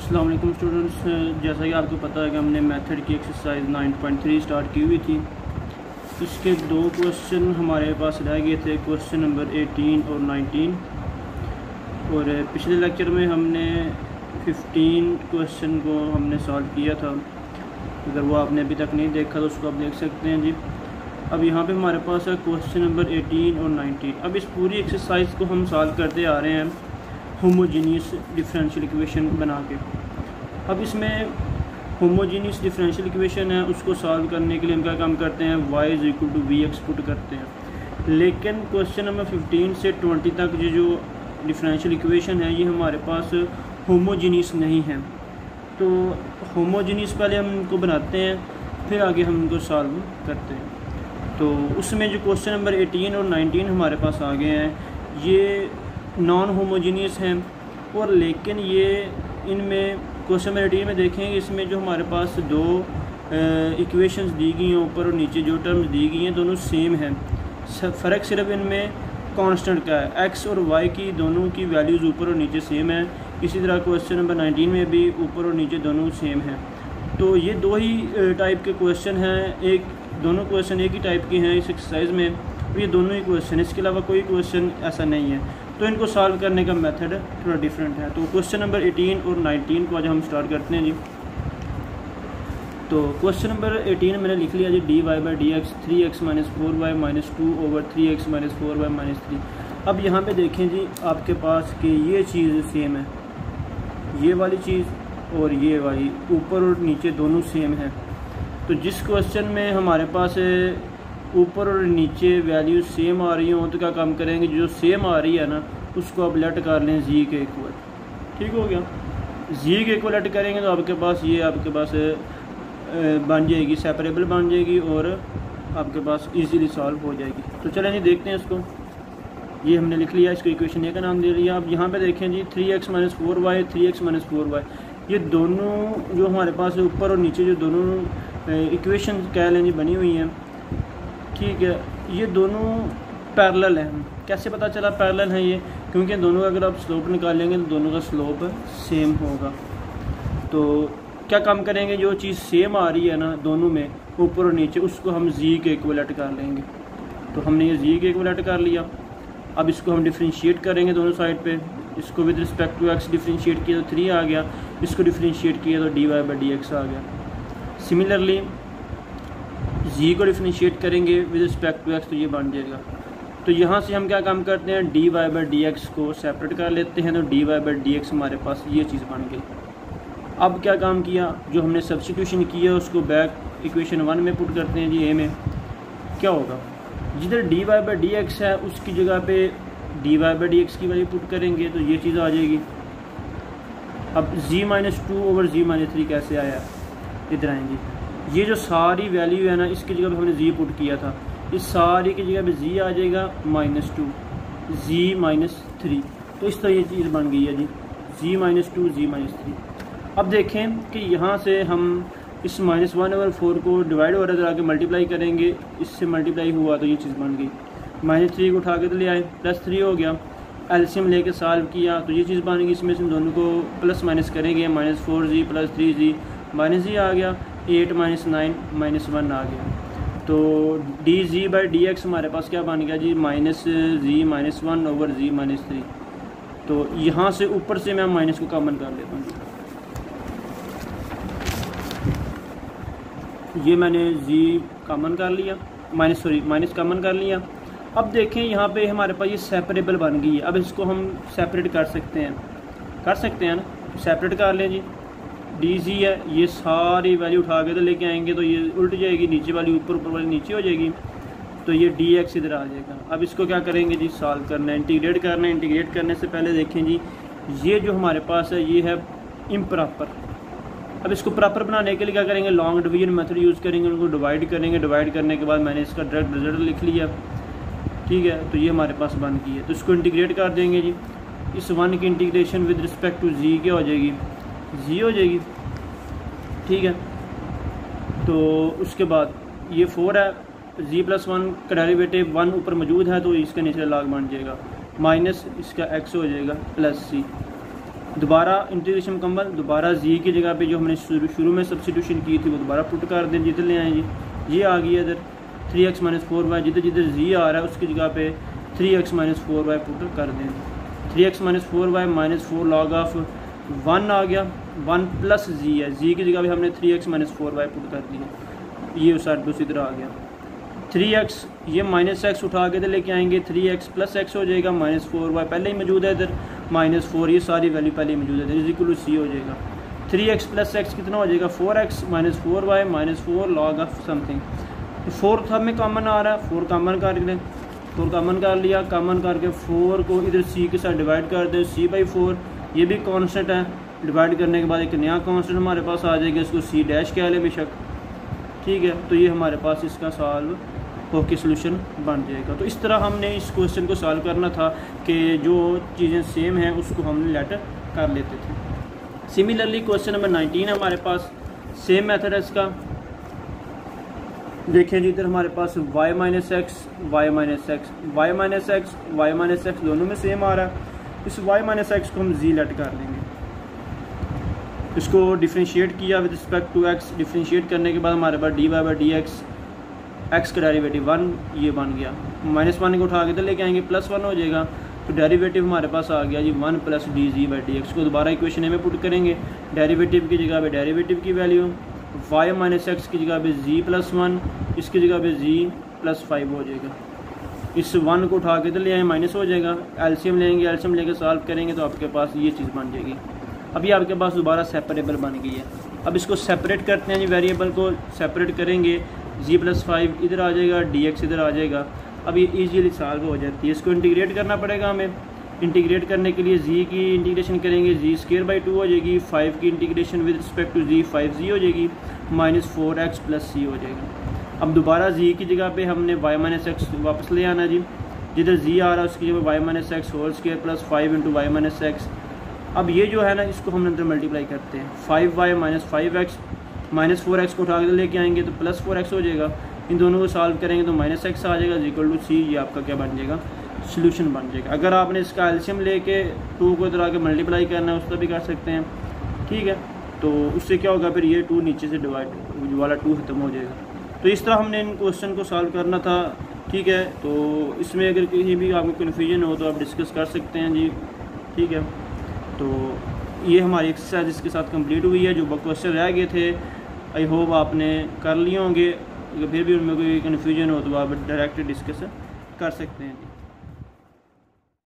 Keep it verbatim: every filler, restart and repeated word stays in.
अस्सलाम वालेकुम स्टूडेंट्स, जैसा कि आपको पता है कि हमने मेथड की exercise nine point three start की हुई थी। इसके दो क्वेश्चन हमारे पास रह गए थे, क्वेश्चन नंबर एटीन और नाइनटीन। और पिछले लेक्चर में हमने फिफ्टीन क्वेश्चन को हमने सॉल्व किया था। अगर वो आपने अभी तक नहीं देखा तो उसको आप देख सकते हैं जी। अब यहाँ पे हमारे पास है क्वेश्चन नंबर एटीन और नाइनटीन। अब इस पूरी एक्सरसाइज को हम सॉल्व करते आ रहे हैं होमोजीनियस डिफरेंशियल इक्वेशन बना के। अब इसमें होमोजीनियस डिफरेंशियल इक्वेशन है, उसको सॉल्व करने के लिए हम क्या काम करते हैं, y is equal to v x put करते हैं। लेकिन क्वेश्चन नंबर फिफ्टीन से ट्वेंटी तक ये जो डिफरेंशियल इक्वेशन है ये हमारे पास होमोजीनियस नहीं है। तो होमोजीनियस पहले हम इनको बनाते हैं, फिर आगे हम इनको सॉल्व करते हैं। तो उसमें जो क्वेश्चन नंबर एटीन और नाइनटीन हमारे पास आ गए हैं, ये नॉन होमोजीनियस हैं। और लेकिन ये इनमें क्वेश्चन नंबर एटीन में देखेंगे, इसमें जो हमारे पास दो इक्वेशंस दी गई हैं, ऊपर और नीचे जो टर्म्स दी गई हैं दोनों सेम हैं। फ़र्क सिर्फ इनमें कांस्टेंट का है, एक्स और वाई की दोनों की वैल्यूज़ ऊपर और नीचे सेम है। इसी तरह क्वेश्चन नंबर नाइनटीन में भी ऊपर और नीचे दोनों सेम हैं। तो ये दो ही टाइप के क्वेश्चन हैं, एक दोनों क्वेश्चन एक ही टाइप के हैं इस एक्सरसाइज में, ये दोनों ही क्वेश्चन, इसके अलावा कोई क्वेश्चन ऐसा नहीं है। तो इनको सॉल्व करने का मेथड थोड़ा डिफरेंट है। तो क्वेश्चन नंबर एटीन और नाइनटीन को आज हम स्टार्ट करते हैं जी। तो क्वेश्चन नंबर एटीन मैंने लिख लिया जी, d y by d x three x minus four y minus two over three x minus four y minus three. अब यहाँ पे देखें जी आपके पास कि ये चीज़ सेम है, ये वाली चीज़ और ये वाली ऊपर और नीचे दोनों सेम है। तो जिस क्वेश्चन में हमारे पास ऊपर और नीचे वैल्यू सेम आ रही हो तो क्या काम करेंगे, जो सेम आ रही है ना उसको आप लेट कर लें जी के इक्वल। ठीक हो गया, जी के इक्वल लेट करेंगे तो आपके पास ये आपके पास बन जाएगी, सेपरेबल बन जाएगी और आपके पास इजीली सॉल्व हो जाएगी। तो चलें जी देखते हैं इसको। ये हमने लिख लिया, इसको इक्वेशन ए का नाम दे लिया। अब यहाँ पे देखें जी three x minus four y three x minus four y, ये दोनों जो हमारे पास ऊपर और नीचे जो दोनों इक्वेशन कह लें जी बनी हुई हैं, ठीक है, ये दोनों पैरेलल हैं। कैसे पता चला पैरेलल हैं ये, क्योंकि दोनों का अगर आप स्लोप निकालेंगे तो दोनों का स्लोप सेम होगा। तो क्या काम करेंगे, जो चीज़ सेम आ रही है ना दोनों में ऊपर और नीचे, उसको हम जी के इक्वलेट कर लेंगे। तो हमने ये जी के इक्वलेट कर लिया। अब इसको हम डिफ्रेंशिएट करेंगे दोनों साइड पे। इसको with respect to x differentiate किया तो थ्री आ गया, इसको डिफ्रेंशिएट किया तो d y by d x आ गया। सिमिलरली जी को डिफ्रेंशिएट करेंगे विद रिस्पेक्ट टू एक्स तो ये बन जाएगा। तो यहाँ से हम क्या काम करते हैं, d y by d x को सेपरेट कर लेते हैं, तो d y by d x हमारे पास ये चीज़ बन गई। अब क्या काम किया, जो हमने सब्स्टिट्यूशन किया उसको बैक इक्वेशन वन में पुट करते हैं जी। ए में क्या होगा, जिधर d y by d x है उसकी जगह पे d y by d x की वैल्यू पुट करेंगे तो ये चीज़ आ जाएगी। अब g minus two over g minus three कैसे आया, इधर आएंगे, ये जो सारी वैल्यू है ना इसकी जगह पे हमने जी पुट किया था, इस सारी की जगह पे जी आ जाएगा minus two g minus three. तो इस तरह ये चीज़ बन गई है जी, g minus two g minus three. अब देखें कि यहाँ से हम इस माइनस वन ओवर फोर को डिवाइड हो रहा है, आके मल्टीप्लाई करेंगे, इससे मल्टीप्लाई हुआ तो ये चीज़ बन गई। माइनस थ्री को उठा के तो ले आए, प्लस थ्री हो गया, एलसीएम लेके सॉल्व किया तो ये चीज़ बन गई। इसमें से दोनों को प्लस माइनस करेंगे, minus four g plus three g minus g आ गया, eight minus nine minus one आ गया। तो d g by d x हमारे पास क्या बन गया जी, minus g minus one over g minus three. तो यहाँ से ऊपर से मैं माइनस को कॉमन कर लेता हूँ, ये मैंने जी कॉमन कर लिया, माइनस सॉरी माइनस कॉमन कर लिया। अब देखें यहाँ पे हमारे पास ये सेपरेबल बन गई है। अब इसको हम सेपरेट कर सकते हैं, कर सकते हैं ना, सेपरेट कर लें जी। डी जी है, ये सारी वैल्यू उठा के तो लेके आएंगे तो ये उल्ट जाएगी, नीचे वाली ऊपर, ऊपर वाली नीचे हो जाएगी, तो ये डी एक्स इधर आ जाएगा। अब इसको क्या करेंगे जी, सॉल्व करना है, इंटीग्रेट करना है। इंटीग्रेट करने से पहले देखें जी ये जो हमारे पास है ये है इम्प्रॉपर। अब इसको प्रॉपर बनाने के लिए क्या करेंगे, लॉन्ग डिवीजन मेथड यूज़ करेंगे, उनको डिवाइड करेंगे। डिवाइड करने के बाद मैंने इसका डायरेक्ट रिजल्ट लिख लिया, ठीक है, तो ये हमारे पास बन गई है। तो इसको इंटीग्रेट कर देंगे जी, इस वन की integration with respect to g क्या हो जाएगी, जी हो जाएगी, ठीक है। तो उसके बाद ये फोर है, जी प्लस वन का डेरिवेटिव वन ऊपर मौजूद है तो इसका नीचे लॉग बन जाएगा, माइनस इसका एक्स हो जाएगा प्लस सी। दोबारा इंटीग्रेशन मुकम्मल, दोबारा जी की जगह पे जो हमने शुरू शुरू में सब्स्टिट्यूशन की थी वो दोबारा पुट कर दें, जिधर ले आए जी ये आ गई इधर three x minus four y, जिधर जिधर जी आ रहा है उसकी जगह पे three x minus four y put कर दें। Three x minus four y minus four log of one आ गया, वन प्लस जी है, जी की जगह पे हमने three x minus four y put कर दिया, ये उस दूसरी तरह आ गया। थ्री एक्स ये माइनस एक्स उठा के इधर लेके आएंगे, थ्री एक्स प्लस एक्स हो जाएगा, माइनस फोर वाई पहले ही मौजूद है इधर, माइनस फोर ये सारी वैल्यू पहले ही मौजूद है इधर, इज इक्वल टू सी हो जाएगा। थ्री एक्स प्लस एक्स कितना हो जाएगा, four x minus four y minus four log of something, four सब में कॉमन आ रहा है, फोर कॉमन कर लें, फोर कॉमन कर लिया, कॉमन करके फोर को इधर सी के साथ डिवाइड कर दें, सी बाई फोर ये भी कांस्टेंट है, डिवाइड करने के बाद एक नया कांस्टेंट हमारे पास आ जाएगा, इसको सी डैश कह लें बेशक, ठीक है। तो ये हमारे पास इसका सॉल्व होके सोल्यूशन बन जाएगा। तो इस तरह हमने इस क्वेश्चन को सॉल्व करना था कि जो चीज़ें सेम हैं उसको हमने लेटर कर लेते थे। सिमिलरली क्वेश्चन नंबर नाइनटीन है हमारे पास, सेम मेथड है इसका। देखें जी इधर हमारे पास y minus x y minus x y minus x y minus x दोनों में सेम आ रहा है। इस y माइनस एक्स को हम z लेट कर देंगे, इसको डिफ्रेंशिएट किया with respect to x, differentiate करने के बाद हमारे पास d y by d x, x का डेरिवेटिव वन ये बन गया, माइनस वन को उठा के तो लेके आएंगे प्लस वन हो जाएगा, तो डेरिवेटिव हमारे पास आ गया जी one plus d g by d x को दोबारा इक्वेशन में पुट करेंगे, डेरिवेटिव की जगह पे डेरिवेटिव की वैल्यू, वाई माइनस एक्स की जगह पे जी प्लस वन, इसकी जगह पे जी प्लस फाइव हो जाएगा, इस वन को उठा के तो ले आए माइनस हो जाएगा, एलसीएम लेंगे, एलसीएम लेके सॉल्व करेंगे तो आपके पास ये चीज़ बन जाएगी। अभी आपके पास दोबारा सेपरेबल बन गई है। अब इसको सेपरेट करते हैं जी, वेरिएबल को सेपरेट करेंगे, जी प्लस फाइव इधर आ जाएगा, डी एक्स इधर आ जाएगा, अब ये ईजीली सॉल्व हो जाती है। इसको इंटीग्रेट करना पड़ेगा हमें, इंटीग्रेट करने के लिए जी की इंटीग्रेशन करेंगे, जी स्केयर बाई टू हो जाएगी, फाइव की integration with respect to g five g हो जाएगी, minus four x plus c हो जाएगा। अब दोबारा जी की जगह पे हमने वाई माइनस एक्स वापस ले आना जी, जिधर जी आ रहा है उसकी जगह y minus x whole square plus five into y minus x. अब ये जो है ना इसको हम अंदर मल्टीप्लाई करते हैं, five y minus five x minus four x को उठा के लेके आएंगे तो प्लस फोर एक्स हो जाएगा, इन दोनों को सॉल्व करेंगे तो माइनस एक्स आ जाएगा इक्वल टू सी, ये आपका क्या बन जाएगा सोल्यूशन बन जाएगा। अगर आपने इसका एलसीएम लेके टू को इधर आके मल्टीप्लाई करना है उसका भी कर सकते हैं, ठीक है। तो उससे क्या होगा फिर ये टू नीचे से डिवाइड वाला टू खत्म हो जाएगा। तो इस तरह हमने इन क्वेश्चन को सॉल्व करना था, ठीक है। तो इसमें अगर कहीं भी आपको कन्फ्यूजन हो तो आप डिस्कस कर सकते हैं जी, ठीक है। तो ये हमारी एक्सरसाइज इसके साथ कंप्लीट हुई है, जो क्वेश्चन रह गए थे आई होप आपने कर लिए होंगे, अगर फिर भी उनमें कोई कन्फ्यूजन हो तो आप डायरेक्ट डिस्कस कर सकते हैं।